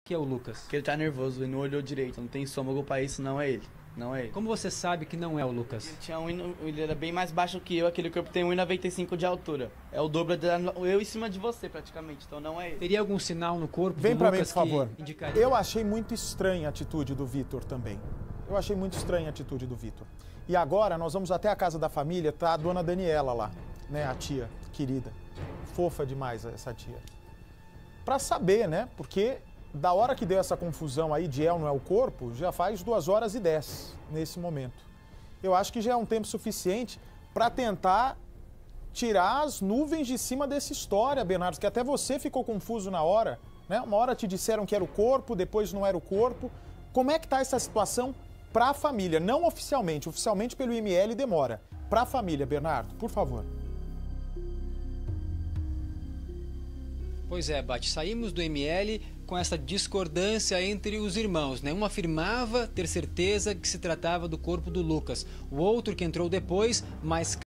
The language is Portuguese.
que é o Lucas? Porque ele tá nervoso e não olhou direito, não tem estômago pra isso, não é ele. Não é ele. Como você sabe que não é o Lucas? Ele era bem mais baixo que eu, aquele corpo tem 1,95 de altura. É o dobro eu em cima de você, praticamente, então não é ele. Teria algum sinal no corpo Vem do pra mim, Lucas por favor. que indicaria? Eu achei muito estranha a atitude do Vitor também. Eu achei muito estranha a atitude do Vitor. E agora nós vamos até a casa da família, tá a dona Daniela lá, né, a tia querida. Fofa demais essa tia. Pra saber, né, porque da hora que deu essa confusão aí de não é o corpo, já faz 2h10 nesse momento. Eu acho que já é um tempo suficiente para tentar tirar as nuvens de cima dessa história, Bernardo, que até você ficou confuso na hora, né? Uma hora te disseram que era o corpo, depois não era o corpo. Como é que tá essa situação para a família? Não oficialmente, oficialmente pelo IML demora. Para a família, Bernardo, por favor. Pois é, Bate, saímos do ML com essa discordância entre os irmãos, né? Um afirmava ter certeza que se tratava do corpo do Lucas, o outro que entrou depois, mas